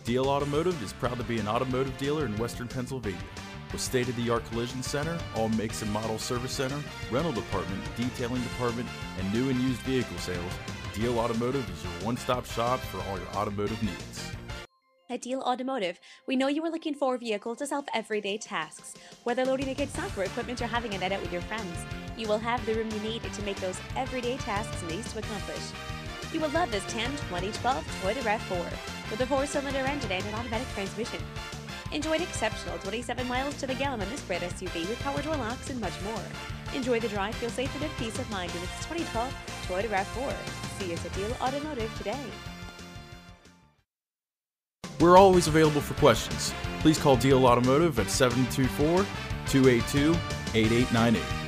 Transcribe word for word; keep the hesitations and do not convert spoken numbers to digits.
Deal Automotive is proud to be an automotive dealer in Western Pennsylvania. With state-of-the-art collision center, all makes and model service center, rental department, detailing department, and new and used vehicle sales, Deal Automotive is your one-stop shop for all your automotive needs. At Deal Automotive, we know you are looking for a vehicle to solve everyday tasks. Whether loading a kid's soccer equipment or having a night out with your friends, you will have the room you need to make those everyday tasks and easy to accomplish. You will love this ten twenty twelve Toyota RAV four with a four-cylinder engine and an automatic transmission. Enjoy an exceptional twenty-seven miles to the gallon on this great S U V with power door locks and much more. Enjoy the drive, feel safe and at peace of mind in this twenty twelve Toyota RAV four. See us at Deal Automotive today. We're always available for questions. Please call Deal Automotive at seven two four, two eight two, eight eight nine eight.